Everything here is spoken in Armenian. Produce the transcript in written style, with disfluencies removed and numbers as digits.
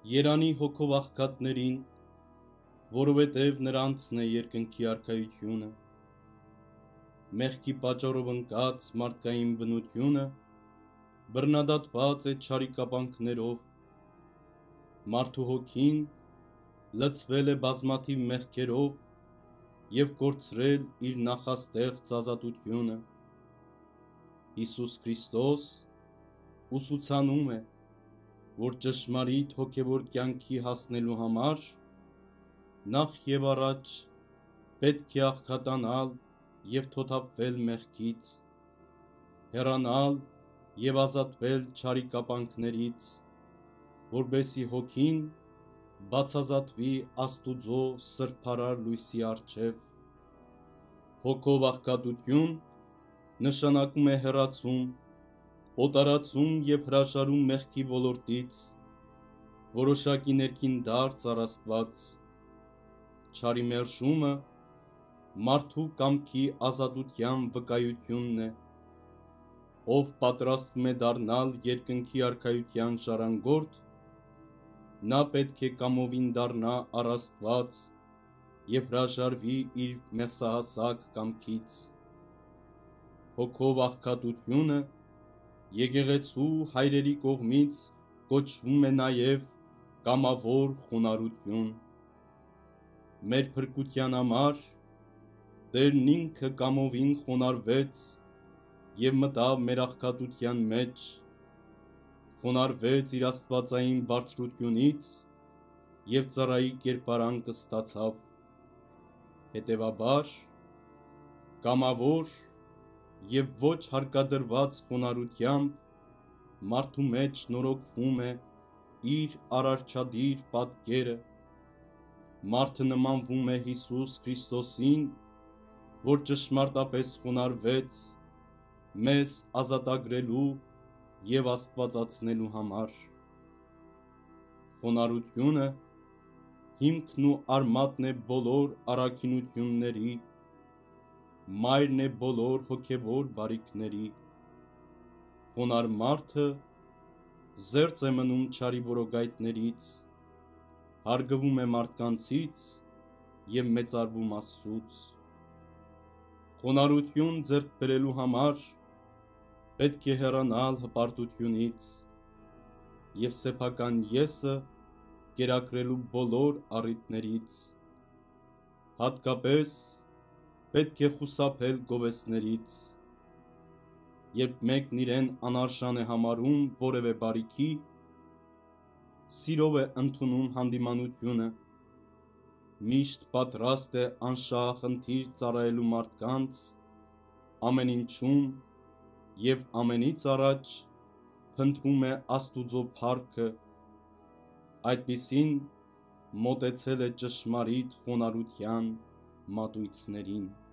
Երանի հոգով աղքատներին, որովհետև նրանցն է երկնքի արքայությունը, մեղքի պատճառով ընկած մարդկային բնությունը բռնադատված է չարի կապանքներով, մարդու հոգին լցվել է բազմաթիվ մեղքերով և կորցրել իր նախաստեղծ ազատությունը։ Հիսուս Քրիստոս ուսուցանում է, որ ճշմարիտ հոգևոր կյանքի հասնելու համար նախ և առաջ պետք է աղքատանալ և թոթափվել մեղքից, հեռանալ և ազատվել չարի կապանքներից, որպեսզի հոգին բացազատվի Աստուծո սրբարար լույսի առջև։ Հոգով աղքատություն նշանակում է հեռացում, օտարացում և հրաժարում մեղքի ոլորտից, որոշակի ներքին դարձ առ Աստված։ Չարի մերժումը մարդու կամքի ազատության վկայությունն է։ Ով պատրաստվում է դառնալ երկնքի արքայության ժառանգորդ, նա պետք է կամովին դառնա առ Աստված և հրաժարվի իր մեղսահասակ կամքից։ Հոգով աղքատությունը եկեղեցու հայրերի կողմից կոչվում է նաև կամավոր խոնարհություն։ Մեր փրկության համար Տերն ինքը կամովին խոնարհվեց և մտավ մեր աղքատության մեջ, խոնարհվեց իր աստվածային բարձրությունից և ծառայի կերպարանքը ստացավ։ Հետևաբար, կամավոր և ոչ հարկադրված խոնարհությամբ մարդու մեջ նորոգվում է իր արարչադիր պատկերը, մարդը նմանվում է Հիսուս Քրիստոսին, որ ճշմարտապես խոնարհվեց մեզ ազատագրելու և աստվածացնելու համար։ Խոնարհությունը հիմքն ու արմատն է բոլոր առաքինությունների, մայրն է բոլոր հոգևոր բարիքների։ Խոնարհ մարդը զերծ է մնում չարի որոգայթներից, հարգվում է մարդկանցից և մեծարվում Աստծուց։ Խոնարհություն ձեռք բերելու համար պետք է հեռանալ հպարտությունից և սեփական ես-ը կերակրելու բոլոր առիթներից։ Հատկապես պետք է խուսափել գովեստներից։ Երբ մեկն իրեն անարժան է համարում որևէ բարիքի, սիրով է ընդունում հանդիմանությունը, միշտ պատրաստ է անշահախնդիր ծառայելու մարդկանց ամեն ինչում և ամենից առաջ փնտրում է Աստուծո փառքը, այդպիսին մոտեցել է ճշմարիտ խոնարհության մատույցներին։